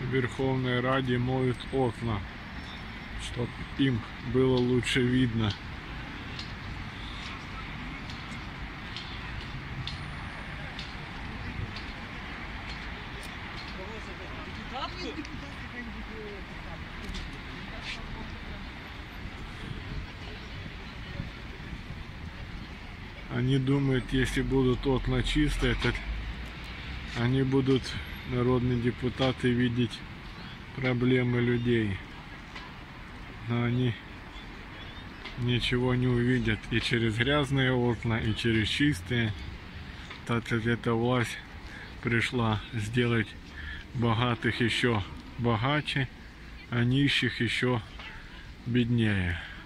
в Верховной Раде моют окна, чтобы им было лучше видно. Они думают, если будут окна чистые, то они будут, народные депутаты, видеть проблемы людей. Но они ничего не увидят и через грязные окна, и через чистые. Так как эта власть пришла сделать богатых еще богаче, а нищих еще беднее.